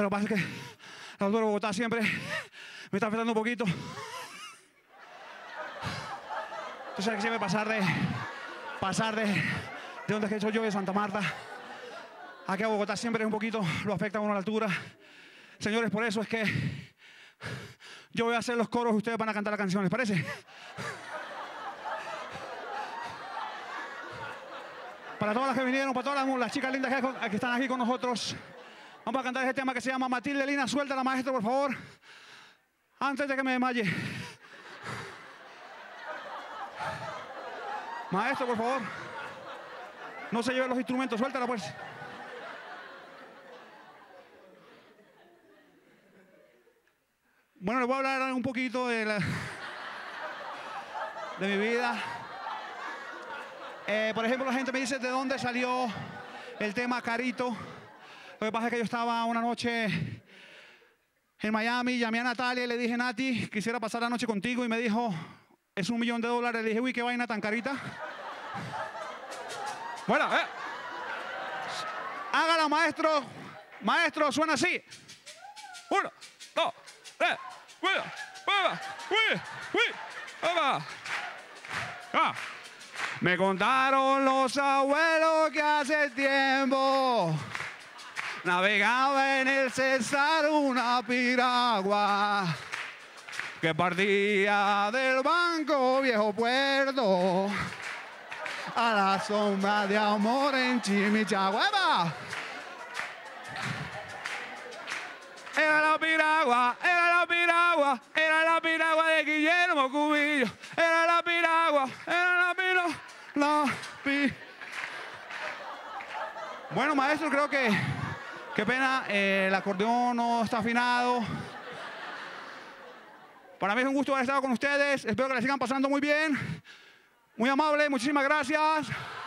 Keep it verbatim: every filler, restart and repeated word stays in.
lo que pasa es que la altura de Bogotá siempre me está afectando un poquito. Entonces hay que siempre pasar de, pasar de, de donde es que soy yo, de Santa Marta. Aquí a Bogotá siempre un poquito lo afecta a uno a la altura. Señores, por eso es que yo voy a hacer los coros y ustedes van a cantar las canciones, ¿parece? Para todas las que vinieron, para todas las, las chicas lindas que, que están aquí con nosotros, vamos a cantar este tema que se llama Matilde Lina. Suelta la maestra, por favor, antes de que me desmaye. Maestro, por favor, no se lleven los instrumentos, suéltala pues. Bueno, les voy a hablar un poquito de, la, de mi vida. Eh, por ejemplo, la gente me dice de dónde salió el tema Carito. Lo que pasa es que yo estaba una noche en Miami, llamé a Natalia y le dije, Nati, quisiera pasar la noche contigo, y me dijo, es un millón de dólares. Le dije, uy, qué vaina tan carita. Bueno, eh. Hágala, maestro. Maestro, suena así. Uno, dos, tres. Cuida, cuida, cuida, cuida. Ah. Me contaron los abuelos que hace tiempo navegaba en el César una piragua que partía del Banco Viejo Puerto a la sombra de amor en Chimichagua. Era la piragua, era la piragua, era la piragua de Guillermo Cubillo. Era la piragua, era la piragua, la pi... Bueno, maestro, creo que... Qué pena, eh, el acordeón no está afinado. Para mí es un gusto haber estado con ustedes. Espero que la sigan pasando muy bien. Muy amable, muchísimas gracias.